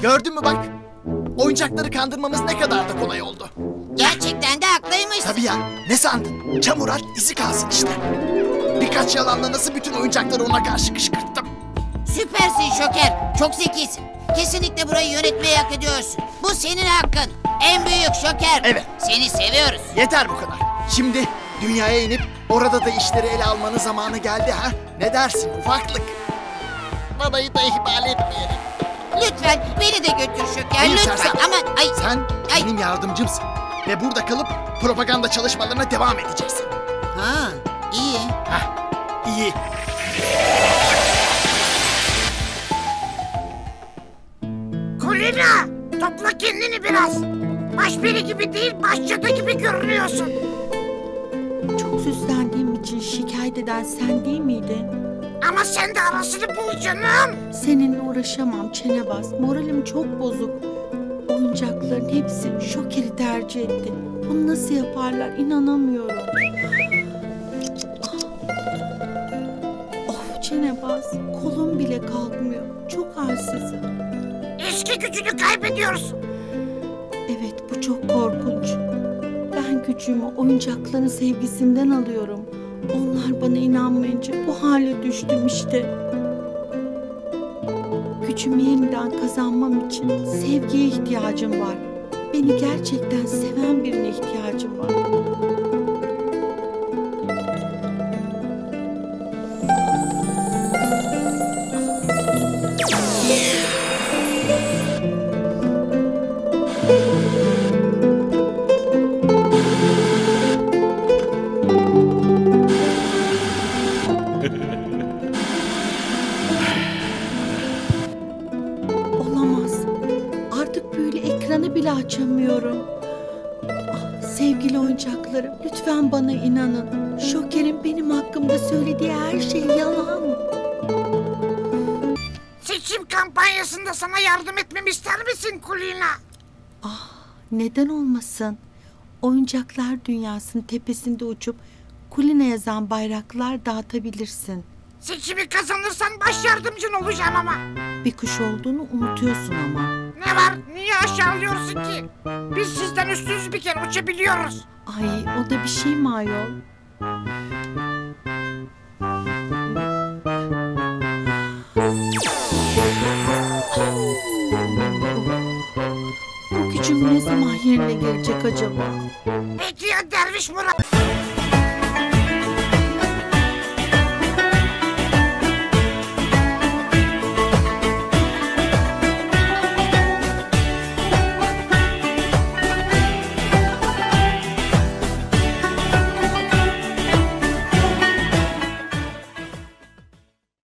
Gördün mü bak? Oyuncakları kandırmamız ne kadar da kolay oldu. Gerçekten de haklıymışsın. Tabii ya, ne sandın? Çamur at, izi kalsın işte. Birkaç yalanla nasıl bütün oyuncakları ona karşı kışkırttım. Süpersin Şoker. Çok zekisin. Kesinlikle burayı yönetmeyi hak ediyorsun. Bu senin hakkın. En büyük Şoker. Evet. Seni seviyoruz. Yeter bu kadar. Şimdi dünyaya inip orada da işleri ele almanın zamanı geldi ha? Ne dersin ufaklık? Babayı da ihmal etmeyelim. Lütfen beni de götür Şoker. Hayır, Lütfen. sersem. Ama Sen Ay. benim yardımcımsın. Ve burada kalıp propaganda çalışmalarına devam edeceksin. Ha, iyi. Hah, iyi. Kulina, topla kendini biraz. Başperi gibi değil, başcadı gibi görünüyorsun. Çok süslendiğim için şikayet eden sen değil miydin? Ama sen de arasını bul canım. Seninle uğraşamam Çenebaz. Moralim çok bozuk. Oyuncakların hepsi Şoker'i tercih etti. Bunu nasıl yaparlar inanamıyorum. Of Çenebaz, kolum bile kalkmıyor. Çok halsizim. Eski gücünü kaybediyorsun. Evet, bu çok korkunç. Ben gücümü oyuncakların sevgisinden alıyorum. Onlar bana inanmayınca bu hale düştüm işte. Gücümü yeniden kazanmam için sevgiye ihtiyacım var. Beni gerçekten seven birine ihtiyacım var. Olamaz. Artık böyle ekranı bile açamıyorum. Ah, sevgili oyuncaklarım, lütfen bana inanın. Şoker'in benim hakkımda söylediği her şey yalan. Seçim kampanyasında sana yardım etmemi ister misin Kulina? Neden olmasın? Oyuncaklar dünyasının tepesinde uçup Kulina yazan bayraklar dağıtabilirsin. Seçimi kazanırsan baş yardımcın olacağım ama. Bir kuş olduğunu unutuyorsun ama. Ne var? Niye aşağılıyorsun ki? Biz sizden üstünüz bir kere uçabiliyoruz. Ay, o da bir şey mi ayol? Bu gücüm ne zaman yerine gelecek acaba? Peki ya Derviş Murat?